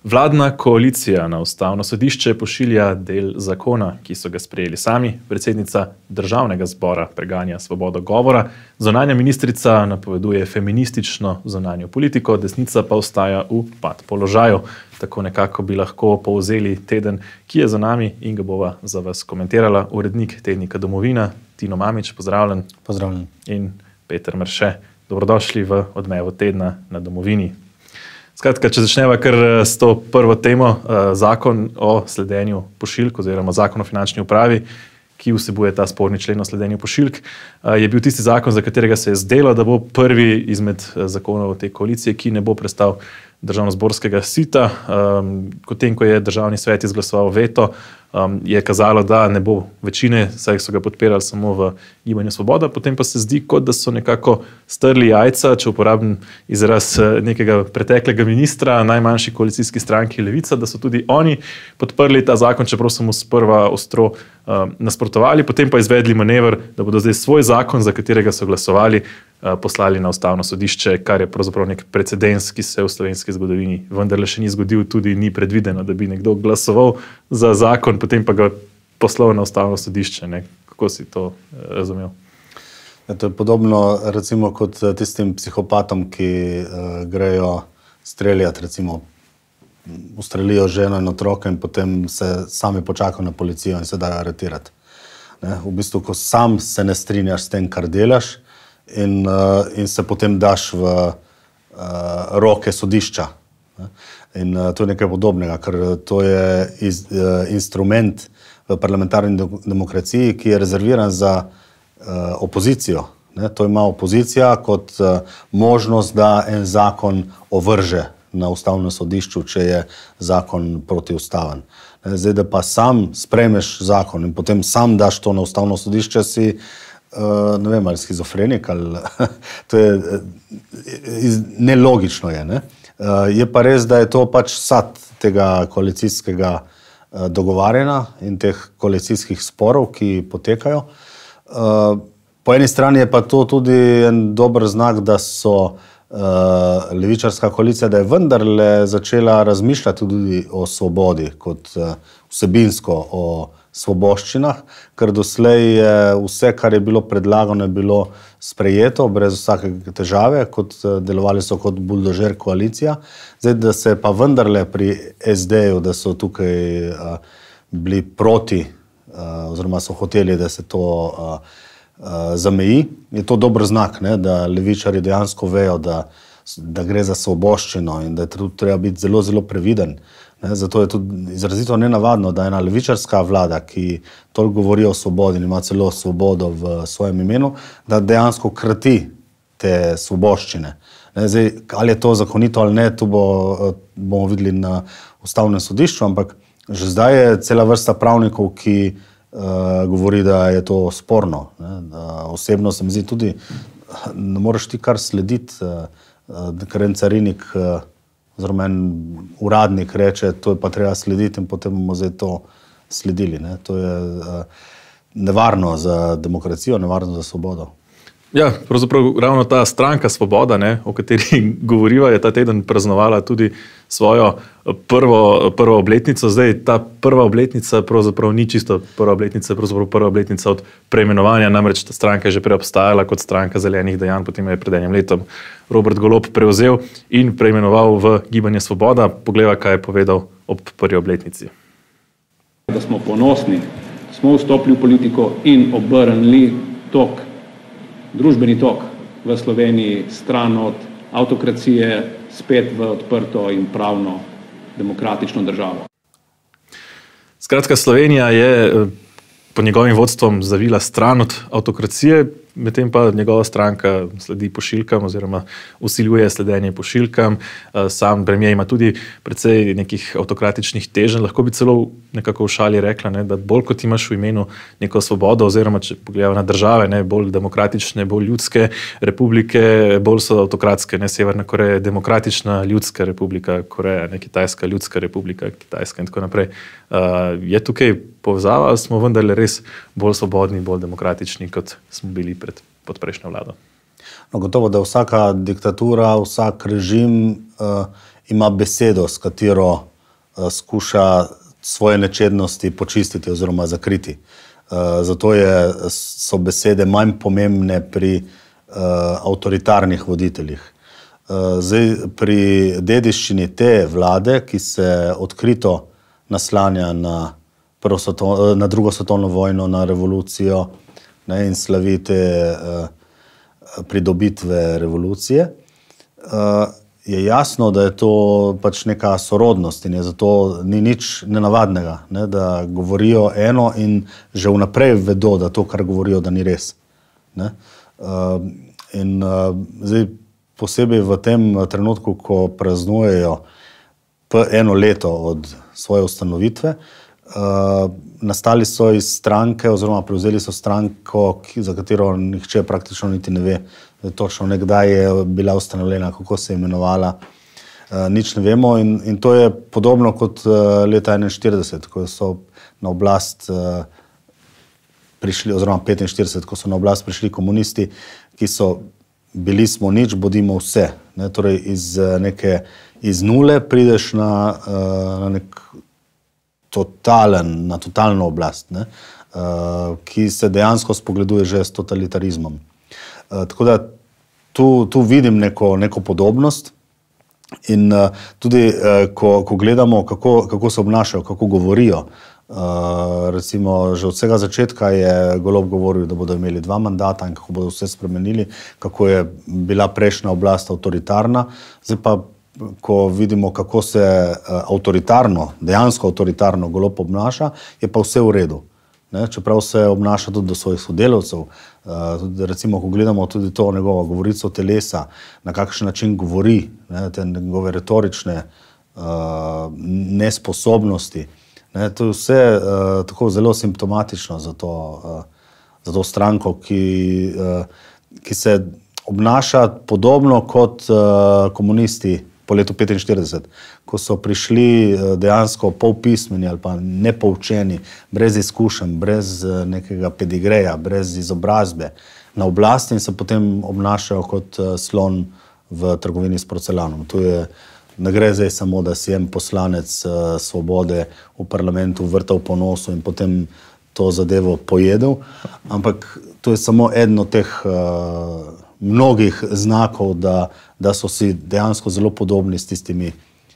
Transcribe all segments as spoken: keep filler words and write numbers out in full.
Vladna koalicija na ustavno sodišče pošilja del zakona, ki so ga sprejeli sami. Predsednica državnega zbora preganja svobodo govora, zunanja ministrica napoveduje feministično zunanjo politiko, desnica pa ostaja v pad položaju. Tako nekako bi lahko povzeli teden, ki je za nami, in ga bova za vas komentirala urednik tednika Domovina, Tino Mamić, pozdravljen. Pozdravljen. In Peter Mrše, dobrodošli v odmevu tedna na Domovini. Skratka, če začneva kar s to prvo temo, zakon o sledenju pošiljk oziroma zakon o finančni upravi, ki vsebuje ta sporni člen o sledenju pošiljk, je bil tisti zakon, za katerega se je zdelo, da bo prvi izmed zakonov te koalicije, ki ne bo prestal državnozborskega sita. Potem, ko je državni svet izglasoval veto, je kazalo, da ne bo večine, saj so ga podpirali samo v Gibanju Svoboda, potem pa se zdi, kot da so nekako strli jajca, če uporabim izraz nekega preteklega ministra, najmanjši koalicijski stranki Levica, da so tudi oni podprli ta zakon, čeprav so mu sprva ostro nasprotovali, potem pa izvedli manever, da bodo zdaj svoj zakon, za katerega so glasovali, poslali na ustavno sodišče, kar je pravzaprav nek precedens, ki se v slovenski zgodovini vendarle še ni zgodil, tudi ni predvideno, da bi nekdo glasoval za zakon, potem pa ga poslal na ustavno sodišče. Ne? Kako si to razumel? Ja, to je podobno recimo kot tistim psihopatom, ki uh, grejo streljati, recimo ustrelijo ženo in otroke in potem se sami počakajo na policijo in se dajo aretirati. Ne? V bistvu, ko sam se ne strinjaš s tem, kar delaš, In, uh, in se potem daš v uh, roke sodišča. In uh, to je nekaj podobnega, ker to je iz, uh, instrument v parlamentarni demokraciji, ki je rezerviran za uh, opozicijo. Ne? To ima opozicija kot uh, možnost, da en zakon ovrže na ustavnem sodišču, če je zakon protiustaven. Zdaj, da pa sam sprejmeš zakon in potem sam daš to na ustavno sodišče, si Uh, ne vem, ali schizofrenik, ali to je uh, nelogično je. Ne? Uh, je pa res, da je to pač sad tega koalicijskega uh, dogovarjanja in teh koalicijskih sporov, ki potekajo. Uh, po eni strani je pa to tudi en dober znak, da so uh, levičarska koalicija, da je vendarle začela razmišljati tudi o svobodi kot uh, vsebinsko o svoboščinah, ker doslej je vse, kar je bilo predlagano, je bilo sprejeto brez vsake težave, kot delovali so kot buldožer koalicija. Zdaj, da se pa vendarle pri es de-ju, da so tukaj uh, bili proti, uh, oziroma so hoteli, da se to uh, uh, zameji, je to dober znak, ne, da levičarji dejansko vejo, da, da gre za svoboščino in da je tudi treba biti zelo, zelo previden. Ne, zato je tudi izrazito nenavadno, da ena levičarska vlada, ki toliko govori o svobodi in ima celo svobodo v svojem imenu, da dejansko krati te svoboščine. Ne, zdaj, ali je to zakonito ali ne, tu bo, bomo videli na ustavnem sodišču, ampak že zdaj je cela vrsta pravnikov, ki uh, govori, da je to sporno. Ne, da osebno se mi zdi tudi, ne moreš ti kar slediti, uh, ker en carinik uh, oziroma en uradnik reče, to je pa treba slediti in potem bomo zdaj to sledili. Ne? To je uh, nevarno za demokracijo, nevarno za svobodo. Ja, pravzaprav ravno ta stranka Svoboda, ne, o kateri govoriva, je ta teden praznovala tudi svojo prvo, prvo obletnico. Zdaj, ta prva obletnica pravzaprav ni čisto prva obletnica, pravzaprav prva obletnica od preimenovanja, namreč ta stranka je že prej obstajala kot stranka zelenih dejanj, potem je pred enim letom Robert Golob prevzel in preimenoval v Gibanje Svoboda. Poglejva, kaj je povedal ob prvi obletnici. Da smo ponosni, smo vstopili v politiko in obrnili tok, družbeni tok v Sloveniji stran od avtokracije spet v odprto in pravno demokratično državo. Skratka, Slovenija je pod njegovim vodstvom zavila stran od avtokracije, medtem pa njegova stranka sledi pošiljkam oziroma vsiljuje sledenje pošiljkam. Sam premijer ima tudi precej nekih avtokratičnih teženj. Lahko bi celo nekako v šali rekla, ne, da bolj kot imaš v imenu neko svobodo oziroma, če pogledamo na države, ne, bolj demokratične, bolj ljudske republike, bolj so avtokratske. Ne, Severna Koreja je demokratična ljudska republika, Koreja, ne, Kitajska ljudska republika, Kitajska in tako naprej. Uh, je tukaj povezava, ali smo vendarle res bolj svobodni, bolj demokratični, kot smo bili pred, pod prejšnjo vlado? No, gotovo, da vsaka diktatura, vsak režim uh, ima besedo, s katero skuša svoje nečednosti počistiti oziroma zakriti. Zato je, so besede manj pomembne pri avtoritarnih voditeljih. Zdaj, pri dediščini te vlade, ki se odkrito naslanja na, prvo svetovno, na drugo svetovno vojno, na revolucijo, ne, in slavi te pridobitve revolucije, je jasno, da je to pač neka sorodnost in je zato ni nič nenavadnega, ne, da govorijo eno in že vnaprej vedo, da to, kar govorijo, da ni res. Ne. In zdaj, posebej v tem trenutku, ko praznujejo eno leto od svoje ustanovitve, nastali so iz stranke oziroma prevzeli so stranko, za katero nihče praktično niti ne ve, točno nekdaj je bila ustanovljena, kako se je imenovala, nič ne vemo in, in to je podobno kot leta enainštirideset, ko so na oblast prišli, oziroma petinštirideset, ko so na oblast prišli komunisti, ki so bili smo nič, bodimo vse. Ne, torej iz neke, iz nule prideš na, na nek totalen, na totalno oblast, ne, ki se dejansko spogleduje že s totalitarizmom. Tako da tu, tu vidim neko, neko podobnost in tudi, ko, ko gledamo, kako, kako se obnašajo, kako govorijo, recimo že od vsega začetka je Golob govoril, da bodo imeli dva mandata in kako bodo vse spremenili, kako je bila prejšnja oblast avtoritarna, zdaj pa, ko vidimo, kako se avtoritarno, dejansko avtoritarno Golob obnaša, je pa vse v redu. Ne, čeprav se obnaša tudi do svojih sodelavcev, tudi, recimo, ko gledamo tudi to njegovo govorico telesa, na kakšen način govori, ne, te njegove retorične uh, nesposobnosti, ne, to je vse uh, tako zelo simptomatično za to, uh, za to stranko, ki, uh, ki se obnaša podobno kot uh, komunisti po letu petinštirideset, ko so prišli dejansko polpismeni ali pa nepoučeni, brez izkušenj, brez nekega pedigreja, brez izobrazbe na oblasti in se potem obnašajo kot slon v trgovini s porcelanom. To je, ne gre zdaj samo, da si en poslanec Svobode v parlamentu vrtal po nosu in potem to zadevo pojedel, ampak to je samo eden od teh uh, mnogih znakov, da, da so si dejansko zelo podobni s tistimi,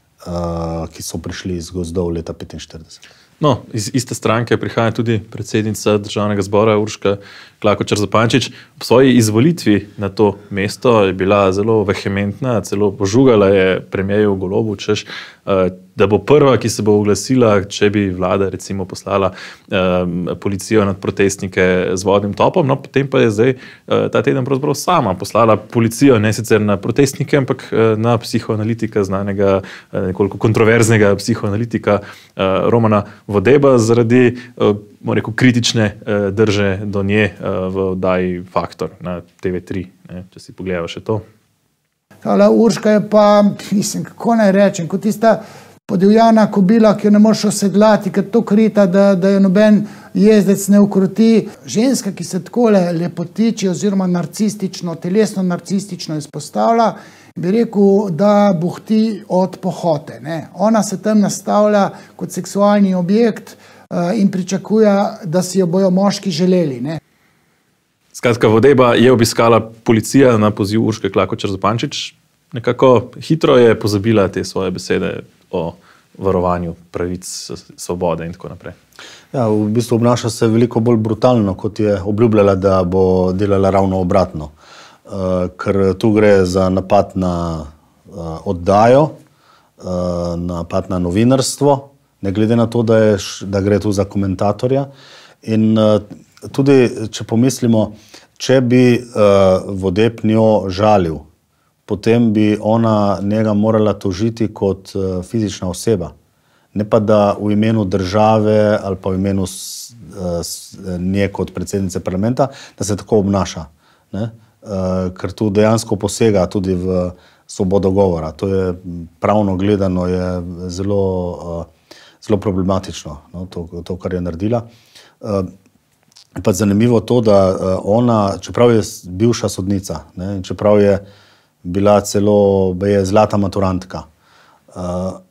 uh, ki so prišli iz gozdov leta petinštirideset. No, iz iste stranke prihaja tudi predsednica Državnega zbora Urška Klakočar Zupančič. V svoji izvolitvi na to mesto je bila zelo vehementna, celo požugala je premierju Golobu, češ, da bo prva, ki se bo oglasila, če bi vlada recimo poslala um, policijo nad protestnike z vodnim topom, no potem pa je zdaj uh, ta teden pravzaprav sama poslala policijo, ne sicer na protestnike, ampak uh, na psihoanalitika, znanega, uh, nekoliko kontroverznega psihoanalitika uh, Romana Vodeba zaradi uh, rekel, kritične uh, drže do nje uh, v oddaji Faktor na T V tri, ne, če si pogledajo še to. Tala Urška je pa, mislim, kako naj rečem, kot tista podivjana kobila, ki jo ne moreš osedlati, ker to krita, da, da je noben jezdec ne ukroti. Ženska, ki se takole lepotiči oziroma narcistično, telesno narcistično izpostavlja, bi rekel, da buhti od pohote. Ne? Ona se tam nastavlja kot seksualni objekt uh, in pričakuje, da si jo bojo moški želeli. Ne? Skratka, Vodeba je obiskala policija na poziv Urške Klakočar Zupančič. Nekako hitro je pozabila te svoje besede o varovanju pravic, svobode in tako naprej. Ja, v bistvu obnaša se veliko bolj brutalno, kot je obljubljala, da bo delala ravno obratno. Uh, ker tu gre za napad na uh, oddajo, uh, napad na novinarstvo, ne glede na to, da, je, da gre tu za komentatorja. In uh, tudi, če pomislimo, če bi uh, Vodeb njo žalil, potem bi ona njega morala tožiti kot uh, fizična oseba. Ne pa da v imenu države ali pa v imenu s, s, nje kot predsednice parlamenta, da se tako obnaša. Ne? Uh, ker tu dejansko posega tudi v svobodo govora. To je pravno gledano je zelo, uh, zelo problematično, no? to, to, kar je naredila. Uh, pa zanimivo to, da uh, ona, čeprav je bivša sodnica, ne? In čeprav je bila celo je zlata maturantka, uh,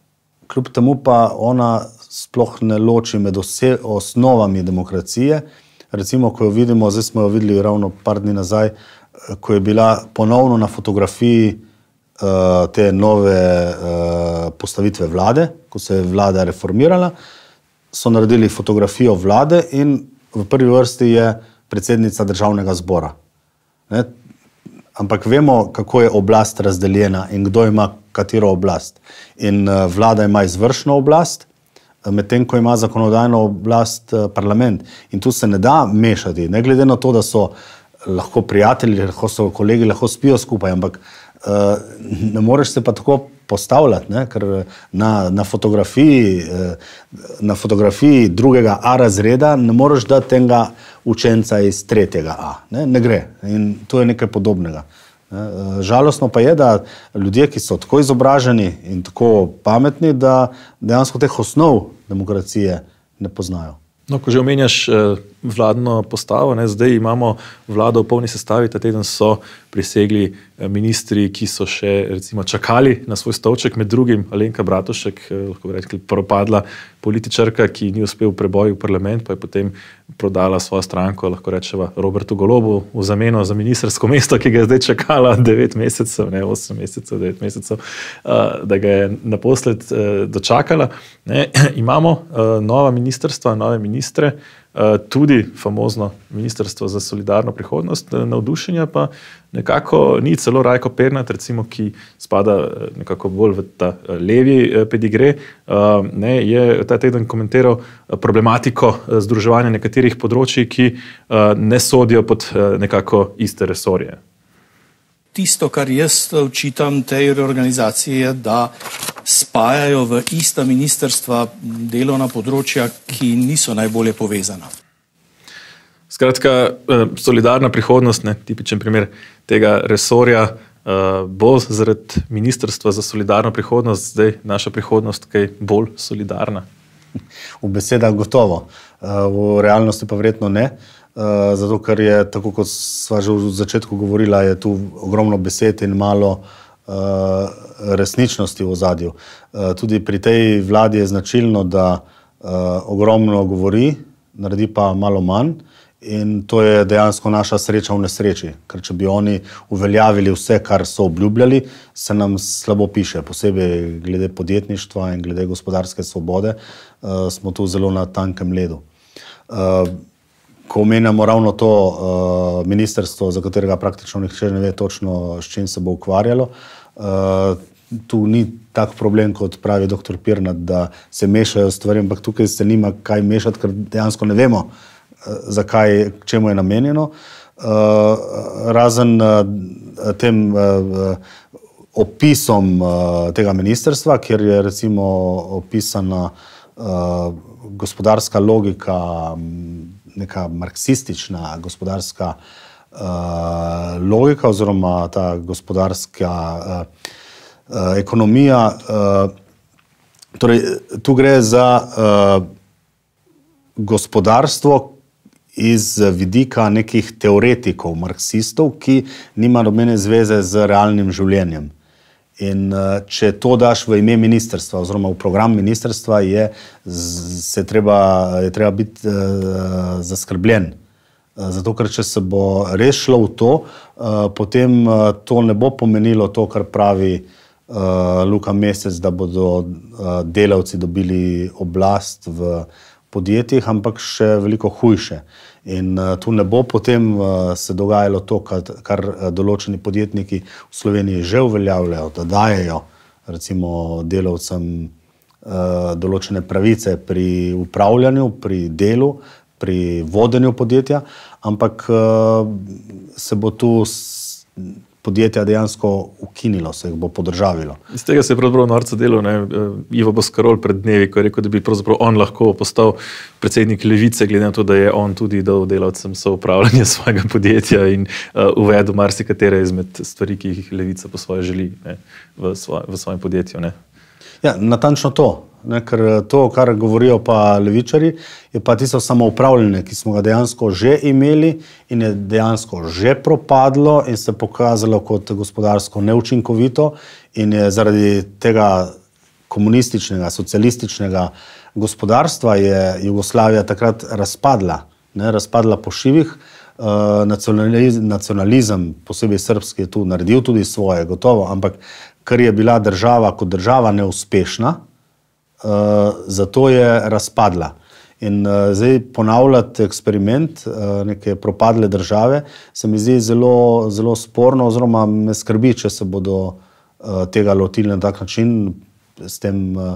kljub temu pa ona sploh ne loči med vse osnovami demokracije. Recimo, ko jo vidimo, zdaj smo jo videli ravno par dni nazaj, ko je bila ponovno na fotografiji uh, te nove uh, postavitve vlade, ko se je vlada reformirala, so naredili fotografijo vlade in v prvi vrsti je predsednica državnega zbora. Ne? Ampak vemo, kako je oblast razdeljena in kdo ima katero oblast. In uh, vlada ima izvršno oblast, medtem ko ima zakonodajno oblast uh, parlament. In tu se ne da mešati, ne glede na to, da so lahko prijatelji, lahko so kolegi, lahko spijo skupaj, ampak uh, ne moreš se pa tako postavljati, ne? Ker na, na, fotografiji, na fotografiji drugega A razreda ne moreš dati tega učenca iz tretjega A. Ne, ne gre. In to je nekaj podobnega. Žalostno pa je, da ljudje, ki so tako izobraženi in tako pametni, da dejansko teh osnov demokracije ne poznajo. No, ko že omenjaš eh, vladno postavo, ne, zdaj imamo vlado v polni sestavi, ta teden so prisegli eh, ministri, ki so še recimo čakali na svoj stolček, med drugim Alenka Bratušek, eh, lahko bi rekli propadla političarka, ki ni uspel v preboju v parlament, pa je potem prodala svojo stranko, lahko rečeva Robertu Golobu, v zameno za ministrsko mesto, ki ga je zdaj čakala devet mesecev, ne osem mesecev, devet mesecev, eh, da ga je naposled eh, dočakala. Ne. Imamo eh, nova ministrstva, nove ministre, tudi famozno ministrstvo za solidarno prihodnost, navdušenja pa nekako ni, celo Rajko Pirnat, recimo, ki spada nekako bolj v ta levi pedigre, ne, je ta teden komentiral problematiko združevanja nekaterih področij, ki ne sodijo pod nekako iste resorje. Tisto, kar jaz očitam tej reorganizaciji, je, da spajajo v ista ministrstva delovna področja, ki niso najbolje povezana. Skratka, solidarna prihodnost, ne, tipičen primer tega resorja, bo zaradi ministrstva za solidarno prihodnost zdaj naša prihodnost kaj bolj solidarna? V besedah gotovo, v realnosti pa verjetno ne. Uh, zato, ker je, tako kot sva že v začetku govorila, je tu ogromno besed in malo uh, resničnosti v ozadju. Uh, tudi pri tej vladi je značilno, da uh, ogromno govori, naredi pa malo manj in to je dejansko naša sreča v nesreči, ker če bi oni uveljavili vse, kar so obljubljali, se nam slabo piše, posebej glede podjetništva in glede gospodarske svobode, uh, smo tu zelo na tankem ledu. Uh, Ko omenjamo ravno to uh, ministrstvo, za katerega praktično nihče ne ve točno, s čim se bo ukvarjalo, uh, tu ni tak problem, kot pravi doktor Pirnat, da se mešajo stvari, ampak tukaj se nima kaj mešati, ker dejansko ne vemo, uh, zakaj, k čemu je namenjeno. Uh, razen uh, tem uh, opisom uh, tega ministrstva, kjer je recimo opisana uh, gospodarska logika, neka marksistična gospodarska uh, logika oziroma ta gospodarska uh, uh, ekonomija. Uh, torej, tu gre za uh, gospodarstvo iz vidika nekih teoretikov, marksistov, ki nima nobene zveze z realnim življenjem. In če to daš v ime ministrstva oziroma v program ministrstva, je, se treba, je treba biti uh, zaskrbljen. Uh, zato, ker če se bo res šlo v to, uh, potem uh, to ne bo pomenilo to, kar pravi uh, Luka Mesec, da bodo uh, delavci dobili oblast v podjetjih, ampak še veliko hujše. In uh, tu ne bo potem uh, se dogajalo to, kar, kar določeni podjetniki v Sloveniji že uveljavljajo, da dajejo recimo delavcem uh, določene pravice pri upravljanju, pri delu, pri vodenju podjetja, ampak uh, se bo tu podjetja dejansko ukinilo, se jih bo podržavilo. Iz tega se je pravzaprav norca delal, ne, Ivo Boscarol pred dnevi, ko je rekel, da bi pravzaprav on lahko postal predsednik Levice, glede na to, da je on tudi dal delavcem soupravljanje svojega podjetja in uh, uvedel marsikatere izmed stvari, ki jih Levica po svoje želi, ne, v, svoj, v svojem podjetju. Ne. Ja, natančno to. Ne, ker to, kar govorijo pa levičari, je pa tisto samoupravljanje, ki smo ga dejansko že imeli in je dejansko že propadlo in se pokazalo kot gospodarsko neučinkovito in je zaradi tega komunističnega, socialističnega gospodarstva je Jugoslavija takrat razpadla, ne, razpadla po šivih. Uh, nacionalizem, nacionalizem, posebej srbski, je tu naredil tudi svoje, gotovo, ampak ker je bila država kot država neuspešna, uh, zato je razpadla. In uh, zdaj ponavljati eksperiment uh, neke propadle države se mi zdi zelo, zelo sporno, oziroma me skrbi, če se bodo uh, tega lotili na tak način, s, tem, uh,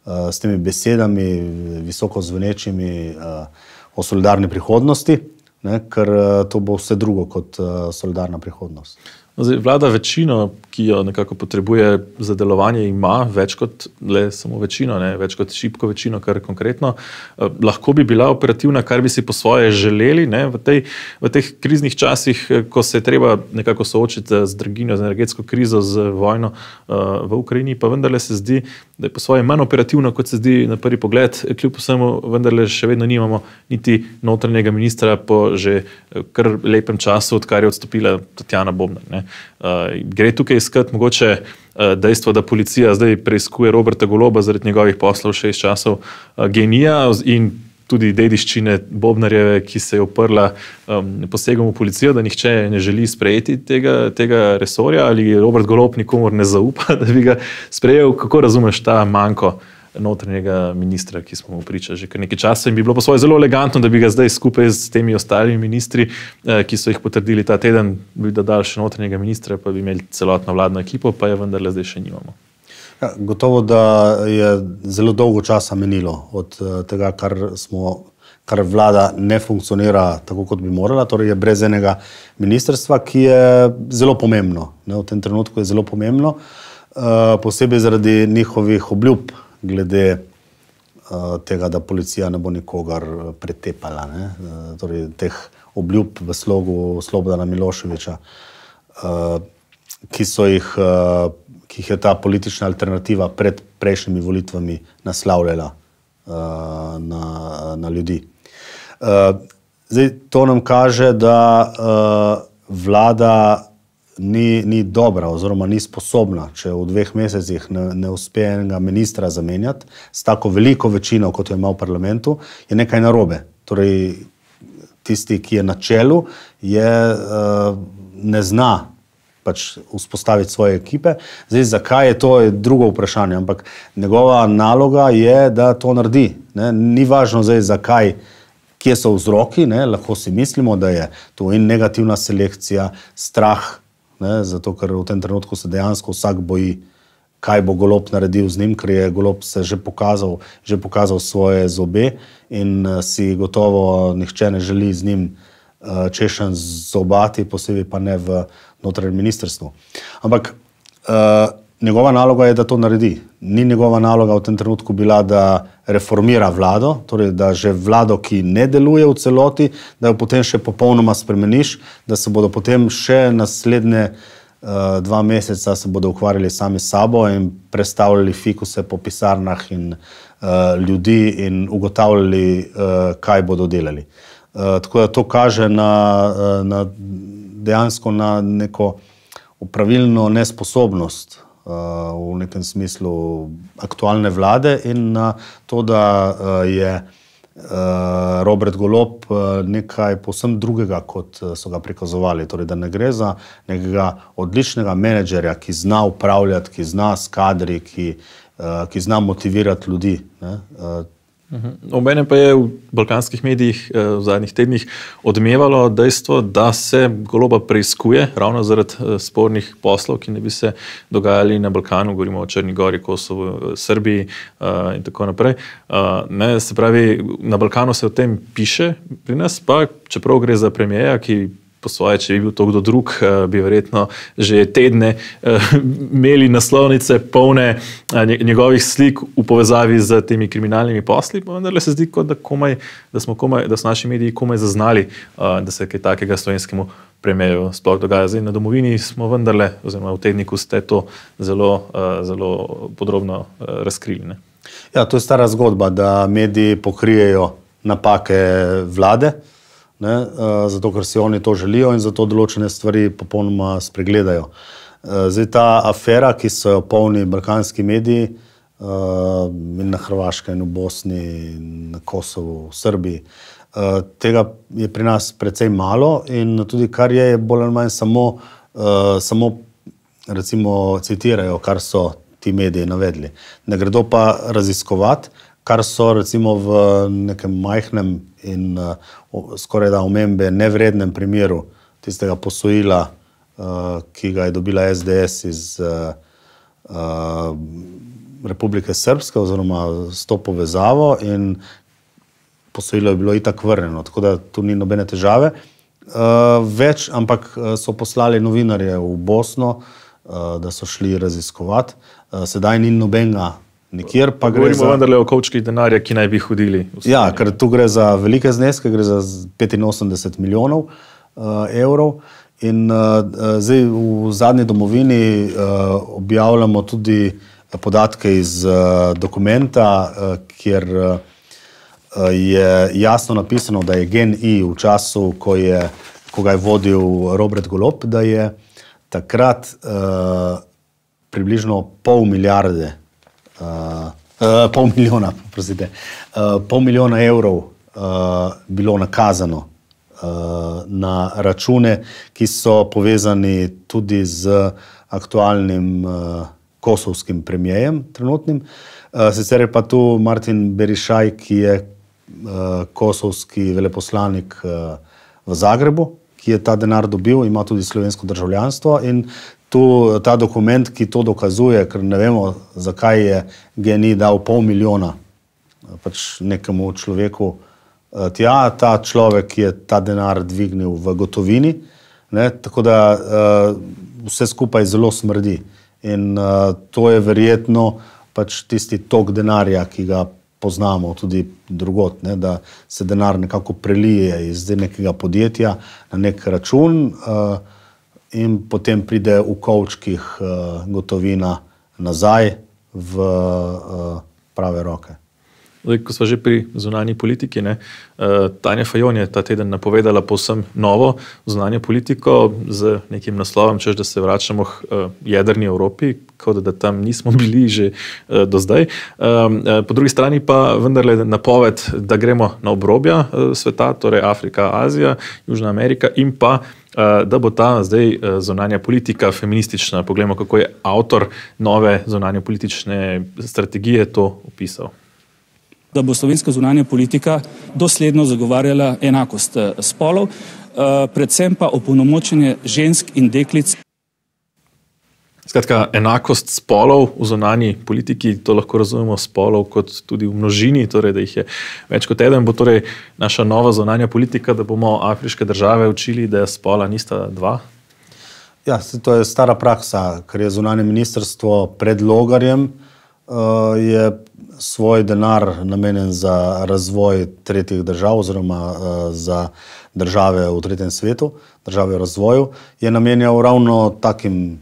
s temi besedami, visoko zvenečimi uh, o solidarni prihodnosti. Ne, ker to bo vse drugo kot uh, solidarna prihodnost. Zdaj, vlada večino, ki jo nekako potrebuje za delovanje, ima več kot le samo večino, ne, več kot šibko večino, kar konkretno. Eh, lahko bi bila operativna, kar bi si po svoje želeli, ne, v, tej, v teh kriznih časih, ko se je treba nekako soočiti z draginjo, z energetsko krizo, z vojno eh, v Ukrajini, pa vendarle se zdi, da je po svoje manj operativno, kot se zdi na prvi pogled, kljub vsemu vendarle še vedno nimamo niti notranjega ministra po že kar lepem času, odkar je odstopila Tatjana Bobnar. Ne. Uh, gre tukaj iskati mogoče uh, dejstvo, da policija zdaj preiskuje Roberta Goloba zaradi njegovih poslov šest časov uh, genija in tudi dediščine Bobnarjeve, ki se je oprla um, posegom v policijo, da nihče ne želi sprejeti tega, tega resorja, ali Robert Golob nikomor ne zaupa, da bi ga sprejel. Kako razumeš ta manko notranjega ministra, ki smo mu priča že kar nekaj časa, in bi bilo po svoje zelo elegantno, da bi ga zdaj skupaj s temi ostalimi ministri, ki so jih potrdili ta teden, bi dodali še notranjega ministra, pa bi imeli celotno vladno ekipo, pa je vendarle zdaj še nimamo. Ja, gotovo, da je zelo dolgo časa menilo od tega, kar smo, kar vlada ne funkcionira tako, kot bi morala, torej je brez enega ministrstva, ki je zelo pomembno. Ne, v tem trenutku je zelo pomembno, posebej zaradi njihovih obljub glede uh, tega, da policija ne bo nikogar pretepala, ne? Uh, torej teh obljub v slogu Slobodana Miloševića, uh, ki so jih, uh, ki jih je ta politična alternativa pred prejšnjimi volitvami naslavljala uh, na, na ljudi. Uh, zdaj, to nam kaže, da uh, vlada Ni, ni dobra oziroma ni sposobna, če v dveh mesecih ne, ne uspe enega ministra zamenjati s tako veliko večino, kot jo ima v parlamentu, je nekaj narobe. Torej, tisti, ki je na čelu, je, uh, ne zna pač vzpostaviti svoje ekipe. Zdaj, zakaj je to, je drugo vprašanje, ampak njegova naloga je, da to naredi. Ne? Ni važno zdaj, zakaj, kje so vzroki, ne? Lahko si mislimo, da je to in negativna selekcija, strah, ne, zato ker v tem trenutku se dejansko vsak boji, kaj bo Golob naredil z njim, ker je Golob se že pokazal, že pokazal svoje zobe in uh, si gotovo nihče ne želi z njim uh, češen zobati, posebej pa ne v notranjem ministrstvu. Ampak uh, njegova naloga je, da to naredi. Ni njegova naloga v tem trenutku bila, da reformira vlado, torej da že vlado, ki ne deluje v celoti, da jo potem še popolnoma spremeniš, da se bodo potem še naslednje uh, dva meseca se bodo ukvarjali sami s sabo in prestavljali fikuse po pisarnah in uh, ljudi in ugotavljali, uh, kaj bodo delali. Uh, tako da to kaže na, uh, na dejansko na neko pravilno nesposobnost v nekem smislu aktualne vlade in na to, da je Robert Golob nekaj povsem drugega, kot so ga prikazovali. Torej, da ne gre za nekega odličnega menedžerja, ki zna upravljati, ki zna s kadri, ki, ki zna motivirati ljudi. Ne? Obenem pa je v balkanskih medijih v zadnjih tednih odmevalo dejstvo, da se Goloba preiskuje ravno zaradi spornih poslov, ki ne bi se dogajali na Balkanu, govorimo o Črni Gori, Kosovu, Srbiji in tako naprej. Ne, se pravi, na Balkanu se o tem piše, pri nas pa, čeprav gre za premijeja, ki po svoje, če bi bil to kdo drug, bi verjetno že tedne imeli naslovnice polne njegovih slik v povezavi z temi kriminalnimi posli, pa vendarle se zdi, kot da, komaj, da, smo komaj, da so naši mediji komaj zaznali, da se kaj takega slovenskemu premijeju sploh dogaja. Zdaj na Domovini smo vendarle, oziroma v tedniku ste to zelo, zelo podrobno razkrili. Ne? Ja, to je stara zgodba, da mediji pokrijejo napake vlade, ne, zato ker si oni to želijo in zato določene stvari popolnoma spregledajo. Zdaj ta afera, ki so jo polni balkanski mediji, in na Hrvaškem, in v Bosni, in na Kosovu, v Srbiji. Tega je pri nas precej malo in tudi kar je, je bolj ali manj samo, samo recimo citirajo, kar so ti mediji navedli. Ne gredo pa raziskovati, kar so recimo v nekem majhnem in skoraj da omembe nevrednem primeru tistega posojila, ki ga je dobila es de es iz Republike Srpske oziroma s to povezavo in posojilo je bilo itak vrnjeno, tako da tu ni nobene težave. Več, ampak so poslali novinarje v Bosno, da so šli raziskovati. Sedaj ni nobenega nikjer, pa gre za... Govorimo vendarle o kovčkih denarja, ki naj bi hodili. Ja, ker tu gre za velike zneske, gre za petinosemdeset milijonov evrov. In zdaj v zadnji domovini objavljamo tudi podatke iz dokumenta, kjer je jasno napisano, da je Gen I v času, ko, je, ko ga je vodil Robert Golob, da je takrat uh, približno pol milijarde, uh, uh, pol milijona, prosite, uh, pol milijona evrov uh, bilo nakazano uh, na račune, ki so povezani tudi z aktualnim uh, kosovskim premijejem trenutnim. Uh, sicer je pa tu Martin Berišaj, ki je uh, kosovski veleposlanik uh, v Zagrebu, ki je ta denar dobil, ima tudi slovensko državljanstvo in tu ta dokument, ki to dokazuje, ker ne vemo, zakaj je Gen I dal pol milijona pač nekemu človeku tja, ta človek je ta denar dvignil v gotovini, ne, tako da uh, vse skupaj zelo smrdi. In uh, to je verjetno pač tisti tok denarja, ki ga poznamo tudi drugot, ne, da se denar nekako prelije iz nekega podjetja na nek račun uh, in potem pride v kovčkih uh, gotovina nazaj v uh, prave roke. Zdaj, ko smo že pri zunanji politiki, ne, Tanja Fajon je ta teden napovedala povsem novo zunanjo politiko z nekim naslovom, češ, da se vračamo k jedrni Evropi, kot da tam nismo bili že do zdaj. Po drugi strani pa vendarle napoved, da gremo na obrobja sveta, torej Afrika, Azija, Južna Amerika in pa da bo ta zdaj zunanja politika feministična. Poglejmo, kako je avtor nove zunanje politične strategije to opisal. Da bo slovenska zunanja politika dosledno zagovarjala enakost spolov, predvsem pa opolnomočenje žensk in deklic. Skratka, enakost spolov v zunanji politiki, to lahko razumemo spolov kot tudi v množini, torej da jih je več kot eden, bo torej naša nova zunanja politika, da bomo afriške države učili, da spola nista dva? Ja, to je stara praksa, ker je zunanje ministrstvo pred Logarjem, je svoj denar namenjen za razvoj tretjih držav oziroma za države v tretjem svetu, države v razvoju, je namenjal ravno takim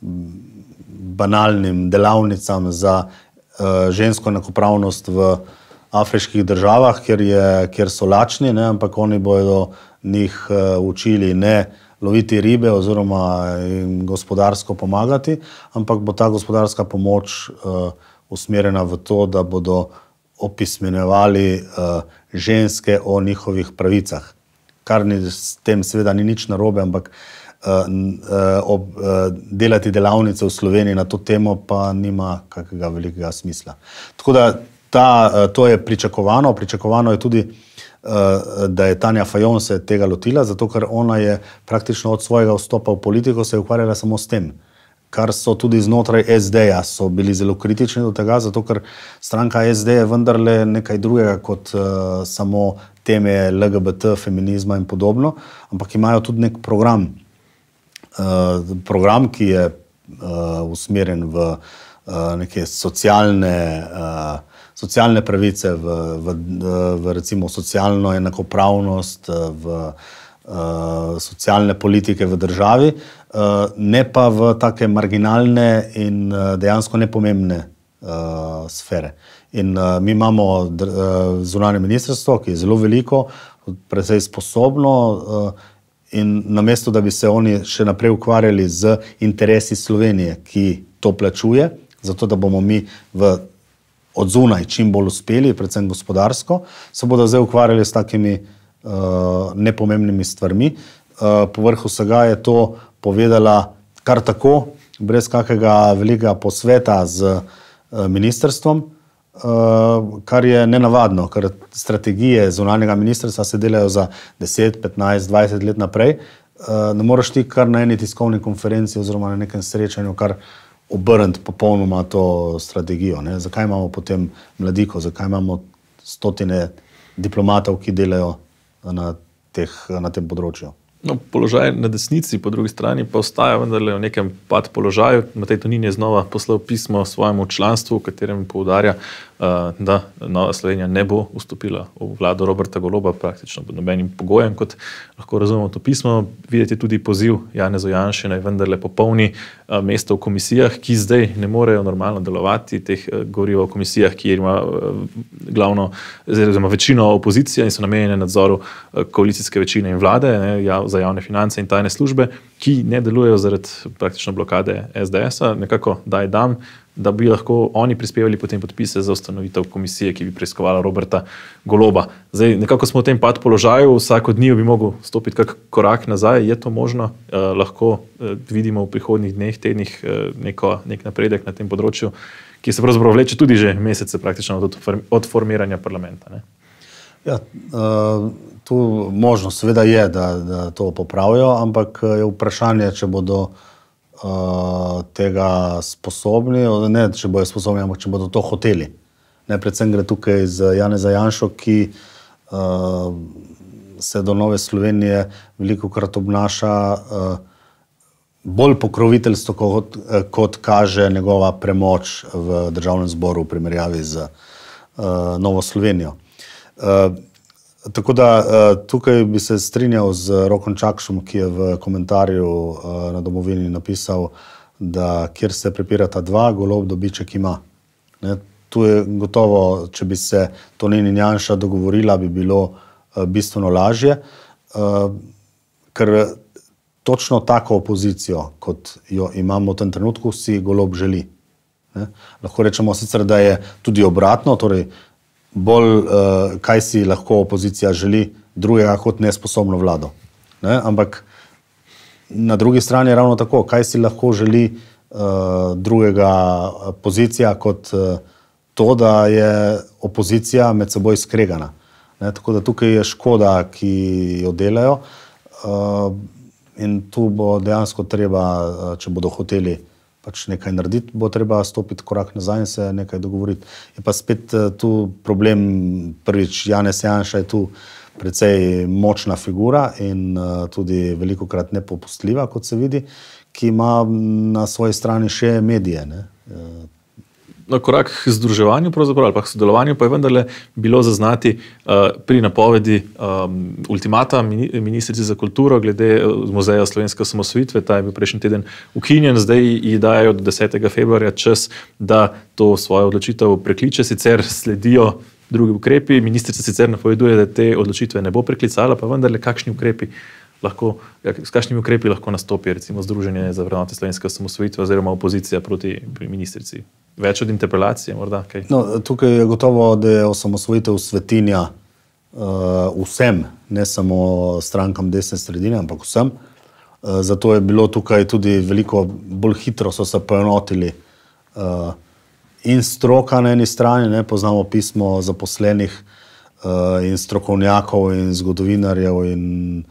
banalnim delavnicam za žensko enakopravnost v afriških državah, kjer, je, kjer so lačni, ne, ampak oni bodo njih učili ne loviti ribe oziroma jim gospodarsko pomagati, ampak bo ta gospodarska pomoč uh, usmerjena v to, da bodo opismenjevali uh, ženske o njihovih pravicah. Kar ni, s tem seveda ni nič narobe, ampak uh, uh, ob, uh, delati delavnice v Sloveniji na to temo pa nima kakega velikega smisla. Tako da ta, uh, to je pričakovano. Pričakovano je tudi, uh, da je Tanja Fajon se tega lotila, zato ker ona je praktično od svojega vstopa v politiko se ukvarjala samo s tem. Kar so tudi znotraj es de-ja so bili zelo kritični do tega, zato ker stranka es de je vendarle nekaj drugega kot uh, samo teme el ge be te, feminizma in podobno, ampak imajo tudi nek program, uh, program, ki je uh, usmerjen v uh, neke socialne, uh, socialne pravice, v, v, v recimo socialno enakopravnost, v uh, socialne politike v državi, ne pa v take marginalne in dejansko nepomembne uh, sfere. In uh, mi imamo uh, zunanje ministrstvo, ki je zelo veliko, precej sposobno uh, in namesto, da bi se oni še naprej ukvarjali z interesi Slovenije, ki to plačuje, zato da bomo mi v od zunaj čim bolj uspeli, predvsem gospodarsko, se bodo zdaj ukvarjali s takimi uh, nepomembnimi stvarmi. Uh, povrh vsega je to povedala kar tako, brez kakega velikega posveta z uh, ministrstvom, uh, kar je nenavadno, ker strategije zunanjega ministrstva se delajo za deset, petnajst, dvajset let naprej. Uh, ne moreš ti kar na eni tiskovni konferenci oziroma na nekem srečanju kar obrniti popolnoma to strategijo. Ne? Zakaj imamo potem mladiko, zakaj imamo stotine diplomatov, ki delajo na, teh, na tem področju? No, položaj na desnici, po drugi strani pa ostaja vendarle v nekem pad položaju. Matej Tonin je znova poslal pismo svojemu članstvu, v katerem poudarja, da Nova Slovenija ne bo vstopila v vlado Roberta Goloba praktično pod nobenim pogojem, kot lahko razumemo to pismo. Videti je tudi poziv Janezu Janši, naj vendarle popolni mesto v komisijah, ki zdaj ne morejo normalno delovati, teh govorijo o komisijah, ki ima glavno, oziroma večino opozicije in so namenjene nadzoru koalicijske večine in vlade, ne, ja, za javne finance in tajne službe, ki ne delujejo zaradi praktično blokade es de esa, nekako daj dam, da bi lahko oni prispevali potem podpise za ustanovitev komisije, ki bi preiskovala Roberta Goloba. Zdaj, nekako smo v tem pad položaju, vsak od njih bi mogel stopiti kak korak nazaj. Je to možno? Eh, lahko eh, vidimo v prihodnjih dneh, tednih eh, neko, nek napredek na tem področju, ki se pravzaprav vleče tudi že mesece praktično od, od formiranja parlamenta. Ne? Ja, uh, tu možnost seveda je, da, da to popravijo, ampak je vprašanje, če bodo uh, tega sposobni, ne, če bodo sposobni, ampak če bodo to hoteli. Ne, predvsem gre tukaj z Janeza Janšo, ki uh, se do Nove Slovenije velikokrat obnaša uh, bolj pokroviteljstvo, kot, kot kaže njegova premoč v državnem zboru v primerjavi z uh, Novo Slovenijo. Uh, tako da uh, tukaj bi se strinjal z Rokom Čakšom, ki je v komentarju uh, na Domovini napisal, da kjer se prepirata dva, Golob dobiček ima. Ne? Tu je gotovo, če bi se Tonin in Janša dogovorila, bi bilo uh, bistveno lažje, uh, ker točno tako opozicijo, kot jo imamo v tem trenutku, si Golob želi. Ne? Lahko rečemo sicer, da je tudi obratno, torej bolj, uh, kaj si lahko opozicija želi drugega kot nesposobno vlado. Ne? Ampak na drugi strani je ravno tako, kaj si lahko želi uh, drugega pozicija kot uh, to, da je opozicija med seboj skregana. Ne? Tako da tukaj je škoda, ki jo delajo uh, in tu bo dejansko treba, uh, če bodo hoteli pač nekaj narediti, bo treba stopiti korak nazaj in se nekaj dogovoriti. Je pa spet tu problem, prvič, Janez Janša je tu precej močna figura in uh, tudi velikokrat nepopustljiva, kot se vidi, ki ima na svoji strani še medije. Ne? Uh, No, korak k združevanju pravzaprav, ali pa k sodelovanju pa je vendarle bilo zaznati uh, pri napovedi um, ultimata ministrici za kulturo glede Muzeja slovenske osamosvojitve. Ta je bil prejšnji teden ukinjen, zdaj ji dajo do desetega februarja čas, da to svojo odločitev prekliče, sicer sledijo drugi ukrepi. Ministrica sicer napoveduje, da te odločitve ne bo preklicala, pa vendarle kakšni ukrepi lahko, s kakšnimi ukrepi lahko nastopi recimo Združenje za vrednote slovenske osamosvojitve oziroma opozicija proti ministrici? Več od interpelacije morda? Kaj? No, tukaj je gotovo, da je osamosvojitev svetinja uh, vsem, ne samo strankam desne sredine, ampak vsem. Uh, zato je bilo tukaj tudi veliko bolj hitro so se poenotili uh, in stroka na eni strani, ne, poznamo pismo zaposlenih uh, in strokovnjakov in zgodovinarjev in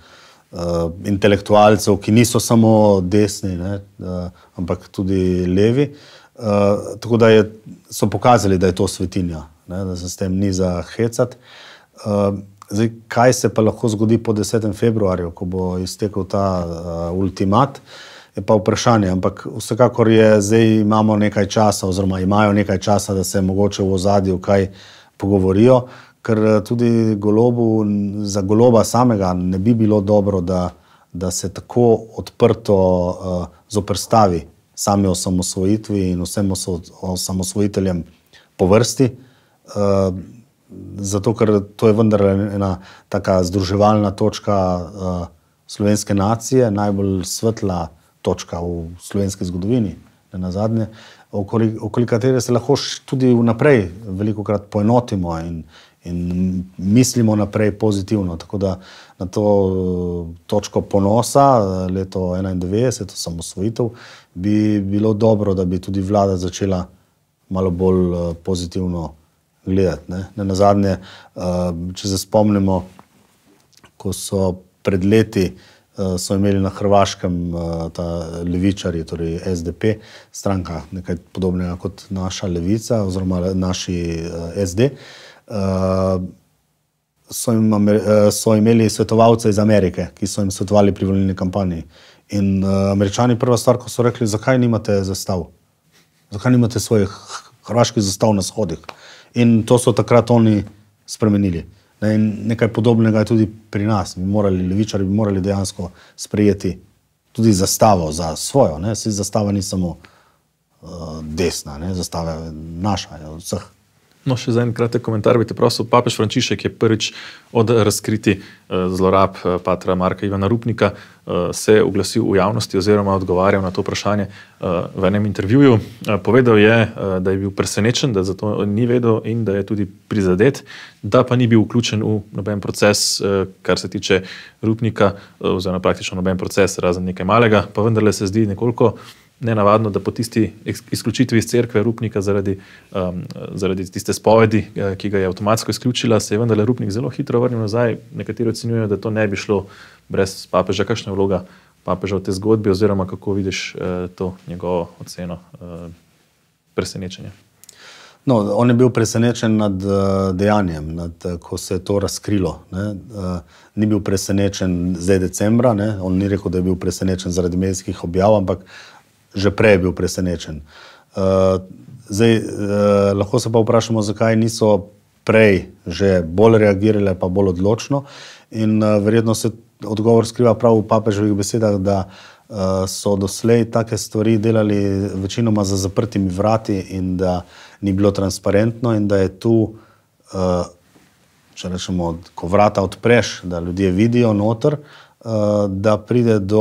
uh, intelektualcev, ki niso samo desni, ne, uh, ampak tudi levi. Uh, tako da je, so pokazali, da je to svetinja, ne, da se s tem ni za hecati. Uh, zdaj, kaj se pa lahko zgodi po desetem februarju, ko bo iztekel ta uh, ultimat, je pa vprašanje, ampak vsekakor je, zdaj imamo nekaj časa, oziroma imajo nekaj časa, da se mogoče v ozadju kaj pogovorijo, ker tudi Golobu, za Goloba samega ne bi bilo dobro, da, da se tako odprto uh, zoperstavi sami osamosvojitvi in vsem osamosvojiteljem po vrsti, uh, zato ker to je vendar ena taka združevalna točka uh, slovenske nacije, najbolj svetla točka v slovenski zgodovini. ne nazadnje, okoli, okoli katere se lahko tudi vnaprej velikokrat poenotimo in, in mislimo naprej pozitivno. Tako da na to točko ponosa, leto enaindevetdeset, osamosvojitev, bi bilo dobro, da bi tudi vlada začela malo bolj pozitivno gledati. Ne, ne nazadnje, če se spomnimo, ko so pred leti so imeli na Hrvaškem ta levičarji, torej S D P, stranka nekaj podobnega kot naša levica oziroma naši S D, so, im, so imeli svetovalce iz Amerike, ki so jim svetovali pri volilni kampanji. In Američani prva stvar, ko so rekli, zakaj nimate zastav? Zakaj nimate svojih hrvaških zastav na shodih? In to so takrat oni spremenili. Ne, in nekaj podobnega je tudi pri nas. Mi morali, levičari bi morali dejansko sprejeti tudi zastavo za svojo. Ne? Saj zastava ni samo uh, desna, ne? Zastava je naša, je od vseh. No, še za en kratek komentar bi te prosil. Papež Frančišek je prvič od razkriti uh, zlorab uh, patra Marka Ivana Rupnika uh, se oglasil v javnosti oziroma odgovarjal na to vprašanje uh, v enem intervjuju. Uh, povedal je, uh, da je bil presenečen, da zato ni vedel in da je tudi prizadet, da pa ni bil vključen v noben proces, uh, kar se tiče Rupnika, uh, oziroma praktično noben proces, razen nekaj malega, pa vendarle se zdi nekoliko nenavadno, da po tisti izključitvi iz cerkve Rupnika zaradi, um, zaradi tiste spovedi, ki ga je avtomatsko izključila, se je vendarle Rupnik zelo hitro vrnil nazaj. Nekateri ocenjujejo, da to ne bi šlo brez papeža. Kakšna je vloga papeža v tej zgodbi oziroma kako vidiš uh, to njegovo oceno uh, presenečenja? No, on je bil presenečen nad uh, dejanjem, nad, uh, ko se je to razkrilo. Ne? Uh, ni bil presenečen zdaj decembra, ne? On ni rekel, da je bil presenečen zaradi medijskih objav, ampak že prej je bil presenečen. Uh, zdaj, uh, lahko se pa vprašamo, zakaj niso prej že bolj reagirali, pa bolj odločno. In uh, verjetno se odgovor skriva prav v papeževih besedah, da uh, so doslej take stvari delali večinoma za zaprtimi vrati in da ni bilo transparentno in da je tu, uh, če rečemo, ko vrata odpreš, da ljudje vidijo noter, uh, da pride do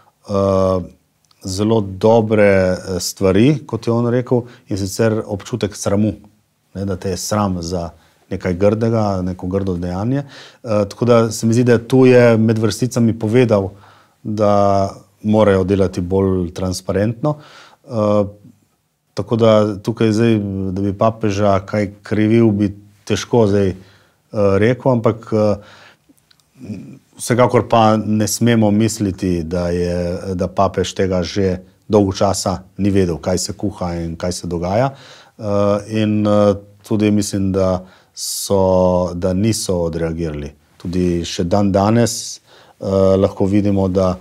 uh, zelo dobre stvari, kot je on rekel, in sicer občutek sramu, ne, da te je sram za nekaj grdega, neko grdo dejanje. E, tako da se mi zdi, da tu je med vrsticami povedal, da morajo delati bolj transparentno. E, tako da tukaj zdaj, da bi papeža kaj krivil, bi težko zdaj e, rekel, ampak e, vsekakor pa ne smemo misliti, da je, da papež tega že dolgo časa ni vedel, kaj se kuha in kaj se dogaja. Uh, in uh, tudi mislim, da, so, da niso odreagirali. Tudi še dan danes uh, lahko vidimo, da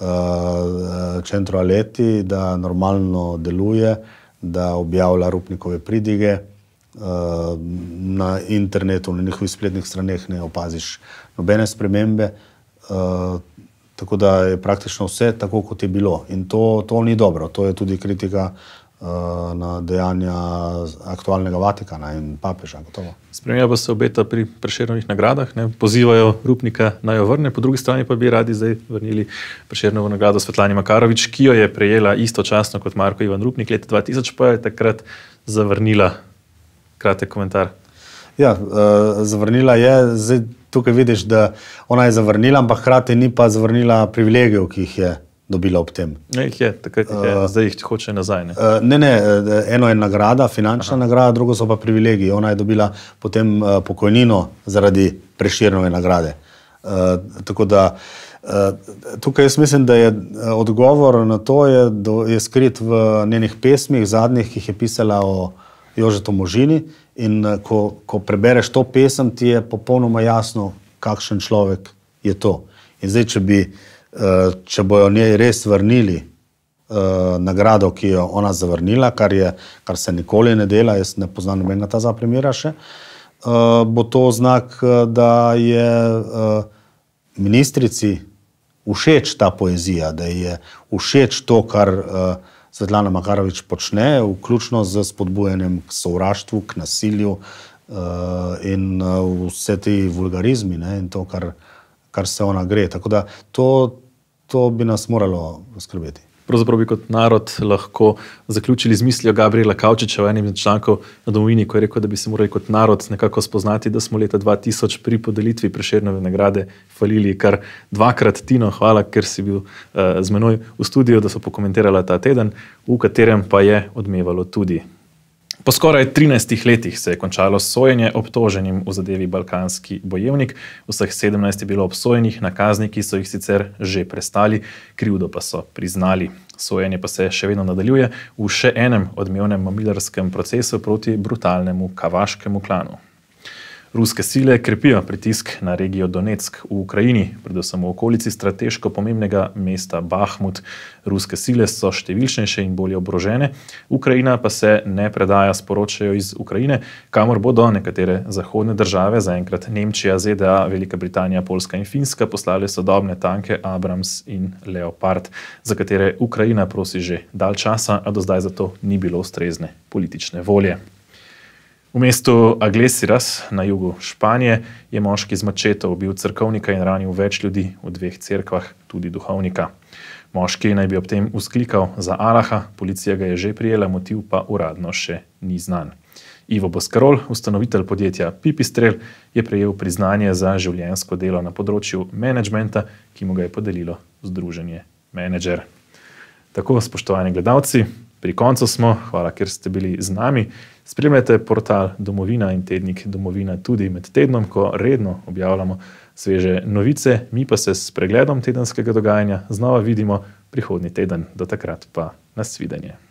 uh, Centro Aleti, da normalno deluje, da objavlja Rupnikove pridige. Uh, na internetu, na njihovih spletnih straneh ne opaziš nobene spremembe, uh, tako da je praktično vse tako, kot je bilo. In to, to ni dobro. To je tudi kritika uh, na dejanja aktualnega Vatikana in papeža. Gotovo. Sprememba pa se obeta pri Prešernovih nagradah. Ne? Pozivajo Rupnika naj jo vrne, po drugi strani pa bi radi zdaj vrnili Prešernovo nagrado Svetlani Makarovič, ki jo je prejela istočasno kot Marko Ivan Rupnik leta dva tisoč, pa je takrat zavrnila. Kratek komentar. Ja, uh, zavrnila je. Zdaj tukaj vidiš, da ona je zavrnila, ampak hkrati ni pa zavrnila privilegijev, ki jih je dobila ob tem. Ne, jih je, takrat jih je, uh, zdaj jih hoče nazaj. Ne, uh, ne, ne, eno je nagrada, finančna Aha. nagrada, drugo so pa privilegiji. Ona je dobila potem uh, pokojnino zaradi Prešernove nagrade. Uh, tako da uh, tukaj jaz mislim, da je odgovor na to je, je skrit v njenih pesmih, zadnjih, ki jih je pisala o Jožetu Možini, in ko, ko prebereš to pesem, ti je popolnoma jasno, kakšen človek je to. In zdaj, če, bi, če bojo njej res vrnili nagrado, ki jo ona zavrnila, kar, je, kar se nikoli ne dela, jaz ne poznam nobenega ta primera še, bo to znak, da je ministrici všeč ta poezija, da je všeč to, kar Svetlana Makarovič počne, vključno z spodbujanjem k sovraštvu, k nasilju uh, in uh, vse te vulgarizmi, ne, in to, kar, kar se ona gre. Tako da to, to bi nas moralo skrbeti. Pravzaprav bi kot narod lahko zaključili z mislijo Gabriela Kavčiča v enem iz člankov na Domovini, ko je rekel, da bi se morali kot narod nekako spoznati, da smo leta dva tisoč pri podelitvi Prešernove nagrade hvalili kar dvakrat. Tino, hvala, ker si bil uh, z menoj v studiu, da so pokomentirala ta teden, v katerem pa je odmevalo tudi. Po skoraj trinajstih letih se je končalo sojenje obtoženim v zadevi Balkanski bojevnik. Vseh sedemnajst je bilo obsojenih, na kazni, ki so jih sicer že prestali, krivdo pa so priznali. Sojenje pa se še vedno nadaljuje v še enem odmevnem mamilarskem procesu proti brutalnemu kavaškemu klanu. Ruske sile krepijo pritisk na regijo Donetsk v Ukrajini, predvsem v okolici strateško pomembnega mesta Bahmut. Ruske sile so številčnejše in bolje oborožene, Ukrajina pa se ne predaja, sporočajo iz Ukrajine, kamor bodo nekatere zahodne države, zaenkrat Nemčija, Z D A, Velika Britanija, Poljska in Finska, poslali sodobne tanke Abrams in Leopard, za katere Ukrajina prosi že dalj časa, a do zdaj za to ni bilo ustrezne politične volje. V mestu Algeciras na jugu Španije je moški z mačeto ubil cerkovnika in ranil več ljudi v dveh cerkvah, tudi duhovnika. Moški naj bi ob tem vzklikal za Allaha, policija ga je že prijela, motiv pa uradno še ni znan. Ivo Boscarol, ustanovitelj podjetja Pipistrel, je prejel priznanje za življenjsko delo na področju menedžmenta, ki mu ga je podelilo združenje Menedžer. Tako, spoštovani gledalci, pri koncu smo, hvala, ker ste bili z nami. Spremljajte portal Domovina in tednik Domovina tudi med tednom, ko redno objavljamo sveže novice, mi pa se s pregledom tedenskega dogajanja znova vidimo prihodnji teden. Do takrat pa nasvidenje.